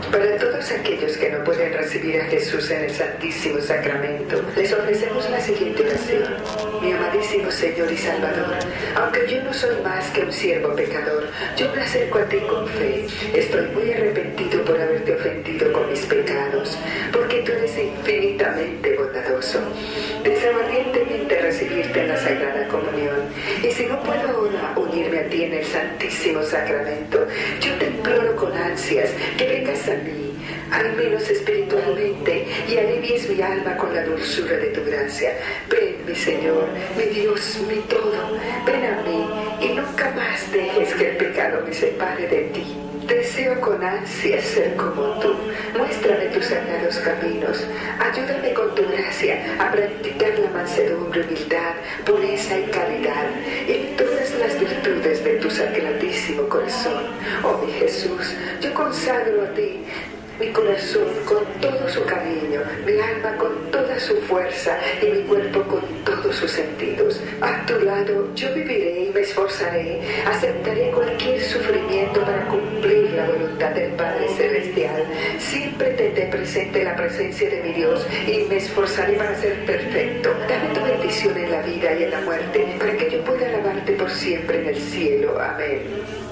Para todos aquellos que no pueden recibir a Jesús en el Santísimo Sacramento, les ofrecemos la siguiente oración. Mi amadísimo Señor y Salvador, aunque yo no soy más que un siervo pecador, yo me acerco a ti con fe. Estoy muy arrepentido por haberte ofendido con mis pecados, porque tú eres infinitamente bondadoso. Deseo ardientemente recibirte en la Sagrada Comunión, y si no puedo ahora unirme a ti en el Santísimo Sacramento, yo te imploro con ansias que vengas a mí, al menos espiritualmente, y alivies mi alma con la dulzura de tu gracia. Ven, mi Señor, mi Dios, mi todo, ven a mí, y nunca más dejes que el pecado me separe de ti. Deseo con ansias ser como tú. Muéstrame tus sagrados caminos. Ayúdame con tu gracia a practicar la mansedumbre, humildad, pureza y caridad, y todas las virtudes de tu sacratísimo corazón. Oh mi Jesús, yo consagro a ti mi corazón con todo su cariño, mi alma con toda su fuerza y mi cuerpo con todos sus sentidos. A tu lado yo viviré y me esforzaré, aceptaré cualquier sufrimiento para cumplir la voluntad del Padre Celestial. Siempre tendré presente la presencia de mi Dios y me esforzaré para ser perfecto. Dame tu bendición en la vida y en la muerte, para que yo pueda alabarte por siempre en el cielo. Amén.